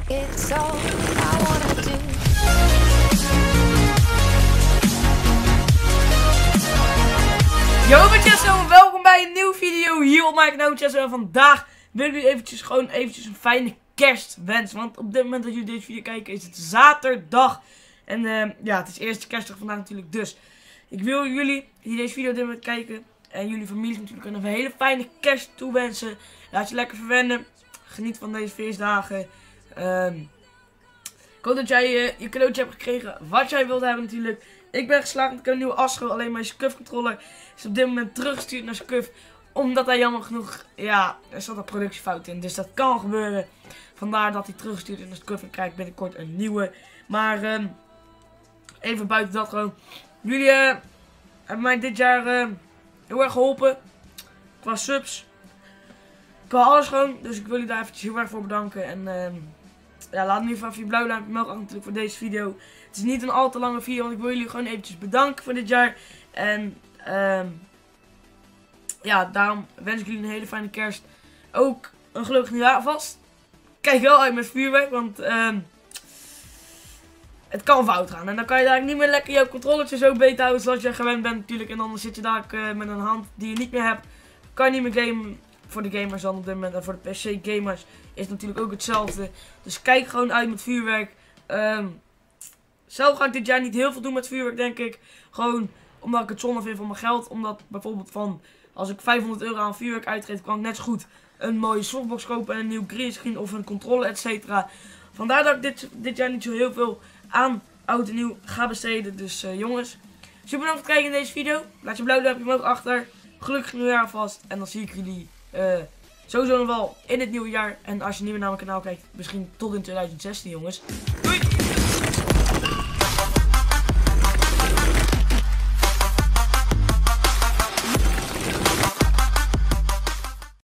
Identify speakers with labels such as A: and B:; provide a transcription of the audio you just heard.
A: It's all I wanna do.
B: Yo, ik ben Chesto en welkom bij een nieuwe video hier op mijn kanaal Chesto. En vandaag wil ik jullie eventjes een fijne kerst wensen. Want op dit moment dat jullie deze video kijken is het zaterdag. En ja, het is eerste kerstdag vandaag natuurlijk. Dus ik wil jullie die deze video op dit moment kijken en jullie familie natuurlijk een hele fijne kerst toewensen. Laat je lekker verwennen. Geniet van deze feestdagen. Ik hoop dat jij je cadeautje hebt gekregen wat jij wilt hebben natuurlijk. Ik ben geslaagd met een nieuwe Astro. Alleen mijn SCUF controller is op dit moment teruggestuurd naar SCUF. Omdat hij jammer genoeg, ja, er zat een productiefout in. Dus dat kan gebeuren. Vandaar dat hij teruggestuurd is naar SCUF en krijgt binnenkort een nieuwe. Maar even buiten dat gewoon. Jullie hebben mij dit jaar heel erg geholpen. Qua subs. Qua alles gewoon. Dus ik wil jullie daar eventjes heel erg voor bedanken. En ja, laat nu even je blauw duimpje omhoog achter natuurlijk voor deze video. Het is niet een al te lange video, want ik wil jullie gewoon eventjes bedanken voor dit jaar. En ja, daarom wens ik jullie een hele fijne kerst. Ook een gelukkig nieuwjaar alvast. Kijk wel uit met vuurwerk, want het kan fout gaan. En dan kan je daar niet meer lekker jouw controllertje zo beet houden zoals je gewend bent natuurlijk. En dan zit je daar met een hand die je niet meer hebt. Kan je niet meer gamen. Voor de gamers dan op dit moment en voor de PC gamers is het natuurlijk ook hetzelfde. Dus kijk gewoon uit met vuurwerk. Zelf ga ik dit jaar niet heel veel doen met vuurwerk, denk ik. Gewoon omdat ik het zonde vind van mijn geld. Omdat bijvoorbeeld van, als ik 500 euro aan vuurwerk uitgeef, kan ik net zo goed een mooie softbox kopen en een nieuw greenscreen of een controller, etc. Vandaar dat ik dit jaar niet zo heel veel aan oud en nieuw ga besteden. Dus jongens, super bedankt voor het kijken in deze video. Laat je blauw duimpje omhoog achter. Gelukkig nieuwjaar vast. En dan zie ik jullie sowieso nog wel in het nieuwe jaar. En als je niet meer naar mijn kanaal kijkt, misschien tot in 2016, jongens. Doei!